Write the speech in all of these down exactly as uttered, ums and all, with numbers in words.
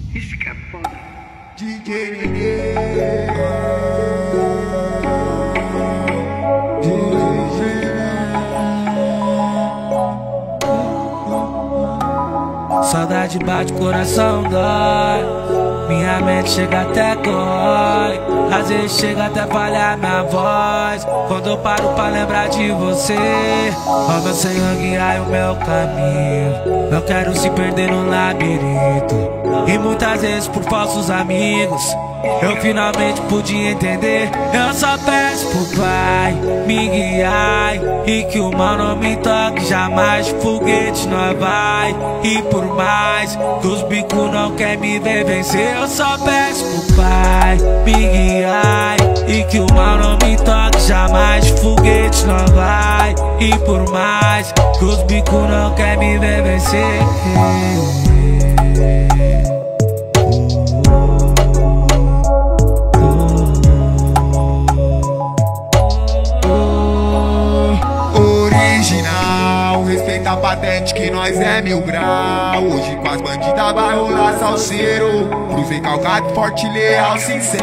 Isso que é foda. D J Nenê. Saudade bate, coração dói. Minha mente chega até dói. Às vezes chega até falhar minha voz quando eu paro pra lembrar de você. Ó, meu Senhor, guiai o meu caminho. Não quero se perder no labirinto. E muitas vezes por falsos amigos eu finalmente pude entender. Eu só peço pro Pai me guiar e que o mal não me toque jamais. Foguete nós vai e por mais que os bicos não quer me ver vencer. Eu só peço pro Pai me guiar e que o mal não me toque jamais. Foguete nós vai e por mais que os bicos não quer me ver vencer. Respeita a patente que nós é mil grau. Hoje com as bandidas vai rolar salseiro. Cruzei calcado, forte, leal, sincero.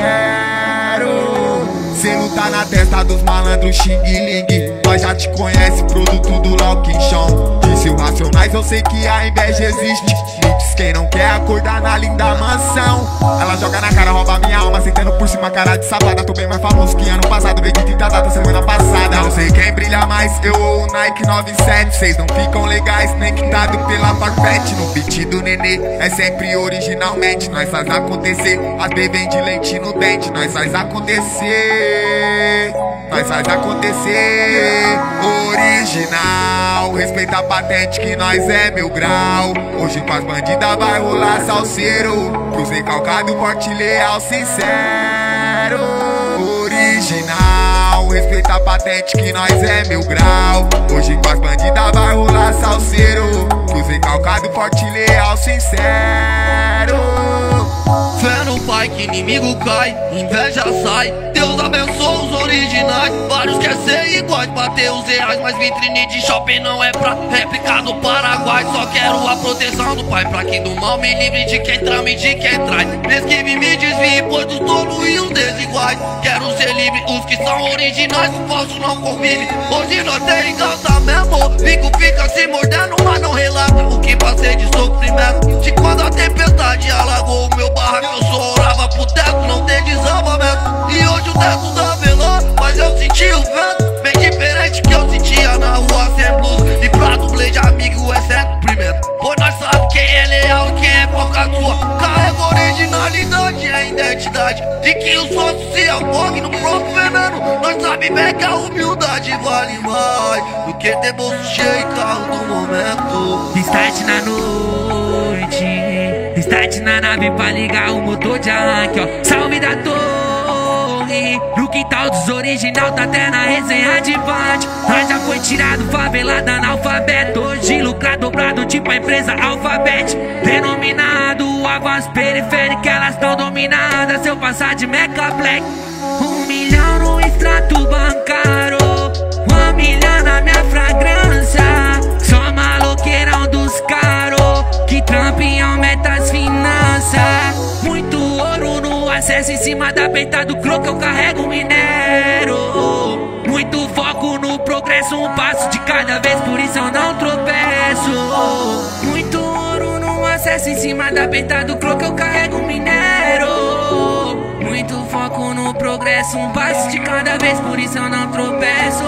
Selo tá na testa dos malandros Xing Ling. Nós já te conhece, produto do Loquinchão. Disse o Racionais, eu sei que a inveja existe. Diz quem não quer acordar na linda mansão. Ela joga na cara, rouba minha alma, sentando por cima, cara de safada. Tô bem mais famoso que ano passado, veio de trinta data semana passada. Não sei quem brilha mais, eu ou o Nike nove sete. Cês não ficam legais, nem quitado pela Farfetch. No beat do Nenê, é sempre originalmente. Nós faz acontecer, as B vem de leite no dente. Nós faz acontecer, nós faz acontecer. Original, respeita a patente que nós é mil grau. Hoje com as bandidas vai rolar salseiro. Cruzei calcado, forte, leal, sincero. Original, respeita a patente que nós é mil grau. Hoje com as bandidas vai rolar salseiro. Cruzei calcado, forte, leal, sincero. Fé no Pai que inimigo cai, inveja sai. Deus abençoa os originais. Vários quer ser iguais, bater os reais. Mas vitrine de shopping não é pra réplica do Paraguai. Só quero a proteção do Pai, pra que do mal me livre de quem trama e de quem traz. Esquive e me desvie, pois dos tolos e os desiguais. Quero ser livre, os que são originais, os falsos não convivem. Hoje nós tem engalta mesmo. Fico, fica se mordendo, mas não relata o que passei de sofrimento. De quando a tempestade alagou o meu barraco, eu só orava pro teto não ter desabamento. E hoje o teto tá velando, mas eu senti o vento bem diferente que eu sentia na rua sem blues. E pra dublê de amigo é sempre primeiro, pois nós sabe quem é leal e quem é foca sua. Carrega originalidade, é identidade de que os outros se afoguem no próprio veneno. Nós sabe bem que a humildade vale mais do que ter bolso cheio e carro do momento. Start na noite, start na nave pra ligar o motor de arranque, ó. Salve da torre, no quintal dos original, tá até na resenha de bate. Nós já foi tirado, favelada analfabeto. Hoje lucrar dobrado, tipo a empresa Alphabet. Denominado avance periférica, elas tão dominadas. Se eu passar de Meca Black, um milhão no extrato bancário, uma milhão na minha fragrância. Só maloqueirão dos caros que trampa e aumenta as finanças. Muito ouro no acesso, em cima da peita do croco eu carrego minério. Muito foco no progresso, um passo de cada vez, por isso eu não tropeço. Muito ouro no acesso, em cima da peita do croco eu carrego minério. Muito foco no progresso, um passo de cada vez, por isso eu não tropeço.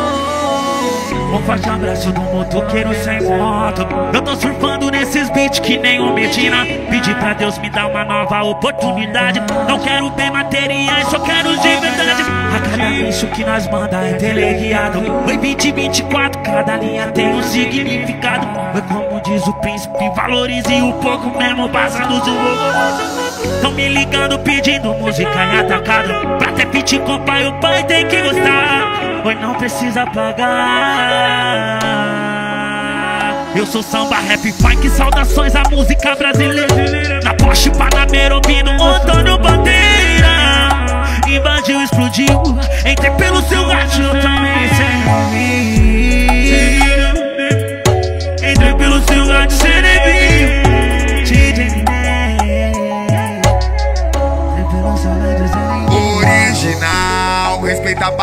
Um forte abraço do motoqueiro sem moto. Eu tô surfando nesses beats que nem o Medina. Pedi pra Deus me dar uma nova oportunidade. Não quero bem materiais, só quero de verdade. A cada bicho que nós manda é teleguiado. Foi vinte, vinte e quatro, cada linha tem um significado. Foi como diz o príncipe, valorize o pouco mesmo passando do. Tão me ligando pedindo música em atacado. Pra ter fit com pai, o pai tem que gostar. Pois não precisa pagar. Eu sou samba, rap, funk, saudações à música brasileira. Na Porsche, Panamera, ouvindo Antônio Bandeira. Invadiu, explodiu, entrei pelo seu gato, eu também sem mim. Entrei pelo seu gato, sem nem vi. D J Nenê.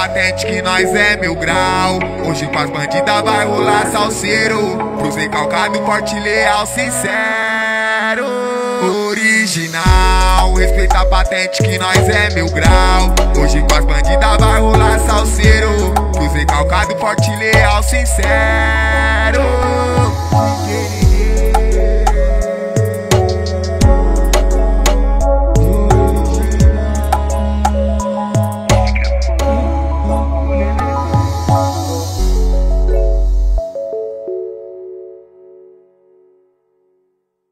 patente que nós é mil grau. Hoje com as bandidas vai rolar salseiro. Cruzei calcado, forte, leal, sincero. Original, respeita a patente que nós é mil grau. Hoje com as bandidas vai rolar salseiro. Cruzei calcado, forte, leal, sincero.